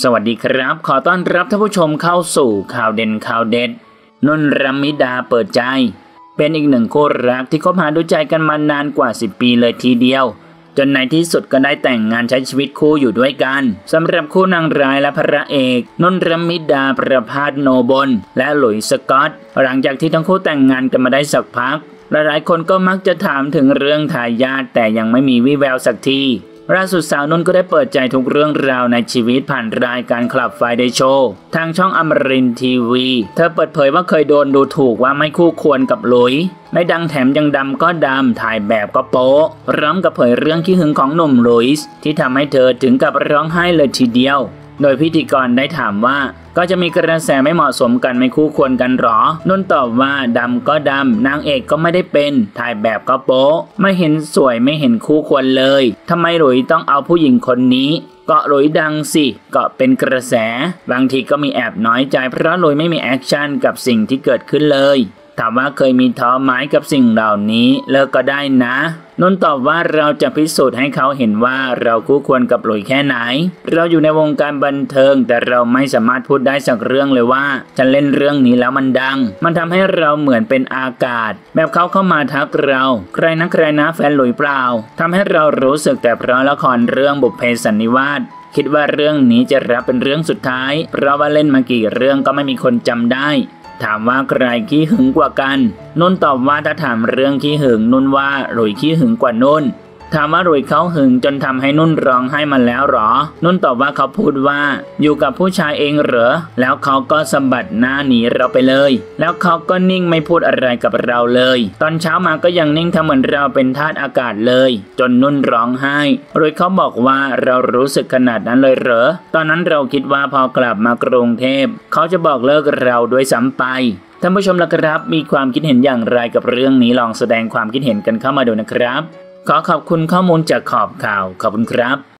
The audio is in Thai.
สวัสดีครับขอต้อนรับท่านผู้ชมเข้าสู่ข่าวเด่นข่าวเด็ดนุ่นรมิดาเปิดใจเป็นอีกหนึ่งคู่รักที่คบหาดูใจกันมานานกว่า10 ปีเลยทีเดียวจนในที่สุดก็ได้แต่งงานใช้ชีวิตคู่อยู่ด้วยกันสำหรับคู่นางร้ายและพระเอกนุ่นรมิดาประภาสโนบลและหลุยส์สกอตหลังจากที่ทั้งคู่แต่งงานกันมาได้สักพักหลายๆคนก็มักจะถามถึงเรื่องทายาทแต่ยังไม่มีวี่แววสักทีล่าสุดสาวนุ่นก็ได้เปิดใจทุกเรื่องราวในชีวิตผ่านรายการคลับไฟเดย์โชว์ทางช่องอมรินทร์ทีวีเธอเปิดเผยว่าเคยโดนดูถูกว่าไม่คู่ควรกับหลุยไม่ดังแถมยังดำก็ดำถ่ายแบบก็โป๊ะพร้อมกับเผยเรื่องขี้หึงของหนุ่มหลุยส์ที่ทำให้เธอถึงกับร้องไห้เลยทีเดียวโดยพิธีกรได้ถามว่าก็จะมีกระแสไม่เหมาะสมกันไม่คู่ควรกันหรอนุ่นตอบว่าดำก็ดำนางเอกก็ไม่ได้เป็นถ่ายแบบก็โป๊ะไม่เห็นสวยไม่เห็นคู่ควรเลยทำไมหลุยต้องเอาผู้หญิงคนนี้ก็หลุยดังสิก็เป็นกระแสบางทีก็มีแอบน้อยใจเพราะหลุยไม่มีแอคชั่นกับสิ่งที่เกิดขึ้นเลยถามว่าเคยมีท้อไหมกับสิ่งเหล่านี้เลิกก็ได้นะนุ่นตอบว่าเราจะพิสูจน์ให้เขาเห็นว่าเราคู่ควรกับหลุยแค่ไหนเราอยู่ในวงการบันเทิงแต่เราไม่สามารถพูดได้สักเรื่องเลยว่าฉันเล่นเรื่องนี้แล้วมันดังมันทำให้เราเหมือนเป็นอากาศแบบเขาเข้ามาทักเราใครนะแฟนหลุยเปล่าทำให้เรารู้สึกแต่เพราะละครเรื่องบุพเพสันนิวาสคิดว่าเรื่องนี้จะรับเป็นเรื่องสุดท้ายเพราะว่าเล่นมากี่เรื่องก็ไม่มีคนจำได้ถามว่าใครขี้หึงกว่ากันนุ่นตอบว่าถ้าถามเรื่องขี้หึงนุ่นว่าหลุยขี้หึงกว่านุ่นถามว่าหลุยเขาหึงจนทำให้นุ่นร้องไห้มาแล้วหรอนุ่นตอบว่าเขาพูดว่าอยู่กับผู้ชายเองเหรอแล้วเขาก็สะบัดหน้าหนีเราไปเลยแล้วเขาก็นิ่งไม่พูดอะไรกับเราเลยตอนเช้ามาก็ยังนิ่งทำเหมือนเราเป็นทาสอากาศเลยจนนุ่นร้องไห้หลุยเขาบอกว่าเรารู้สึกขนาดนั้นเลยเหรอตอนนั้นเราคิดว่าพอกลับมากรุงเทพเขาจะบอกเลิกเราด้วยซ้ำไปท่านผู้ชมล่ะครับมีความคิดเห็นอย่างไรกับเรื่องนี้ลองแสดงความคิดเห็นกันเข้ามาดูนะครับขอขอบคุณข้อมูลจากขอบข่าวขอบคุณครับ